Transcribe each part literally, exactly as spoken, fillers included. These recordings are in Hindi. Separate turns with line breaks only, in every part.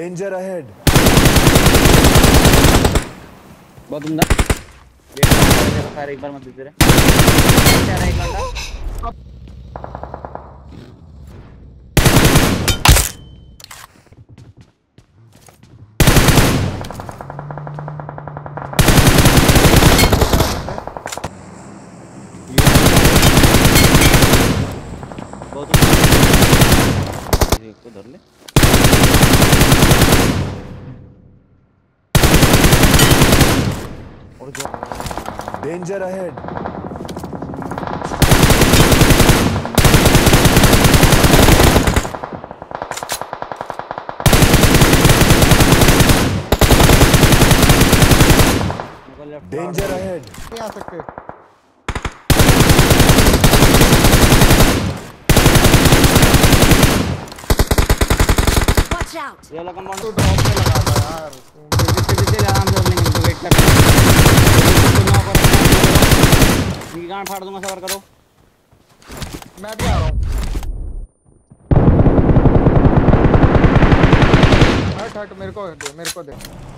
Danger ahead.
बहुत उम्दा। ये फायर एक बार मत दे रहे। क्या रहा एक बंदा? बहुत एक को धर ले। और जो
डेंजर अहेड। Danger ahead.
नहीं आ सकते।
Watch out!
ये वाला कंपाउंड
तो ड्रॉप पे लगा था यार।
चल चल आराम से ओपनिंग तो वेट कर। ये गांड फाड़ दूंगा, सबर करो।
मैं भी आ रहा हूँ। हट हट मेरे को दे, मेरे को दे।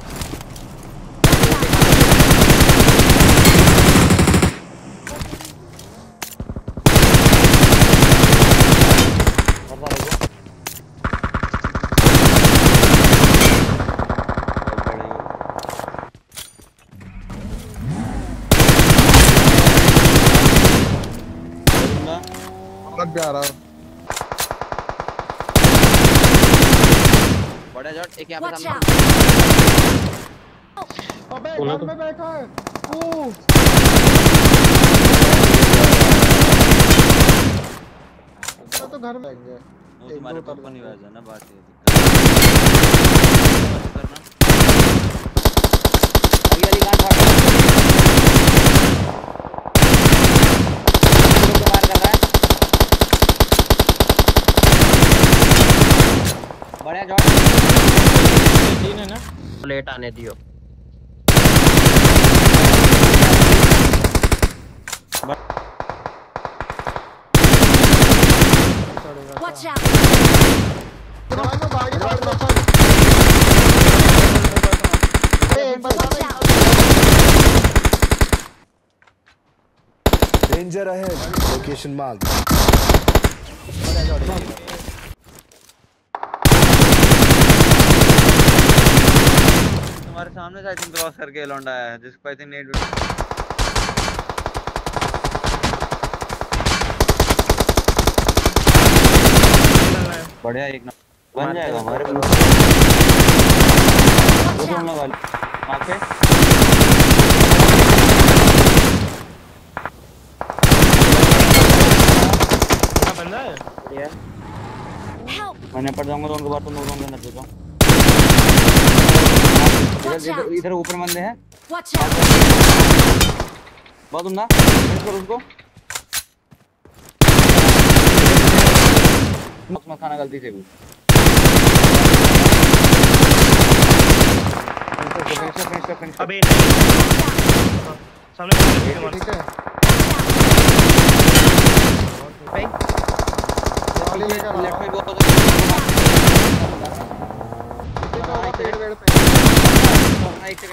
लग भी आ रहा है।
बड़ा जॉट एक यहाँ पे
Watch
सामने।
out!
अबे घर में बैठा है। ओ मैं तो घर में गया।
वो तुम्हारे को नहीं वाजा ना, बात ये करना। अभी वाली गांड फाड़। तो मार कर रहा है। बड़ा जॉट
तीन है ना, लेट आने दियो।
Watch out!
दरवाजे में भाई भाई भाई। ए बचा
Watch
नहीं।
out!
Danger ahead. Location mark.
तुम्हारे सामने से आई थिंक क्रॉस करके लौंडा है जिसको आई थिंक नेट बढ़िया एक ना बन जाएगा हमारे वो दोनों वाले आके
बंदा है।
बढ़िया
Help!
मैंने पड़ जाऊंगा तो उनके बाद तुम लोगों के अंदर देता हूं।
Watch
इधर
out!
इधर ऊपर बंदे हैं।
Watch out!
बहुत उम्दा फिनिश कर उसको। मत खाना गलती से भी फिनिश कर फिनिश कर फिनिश कर।
अबे सामने
ठीक है।
भाई
वाली लेकर आ
लेफ्ट में
रहा
बहुत
हूँ। पेड़ पेड़ पे।
एक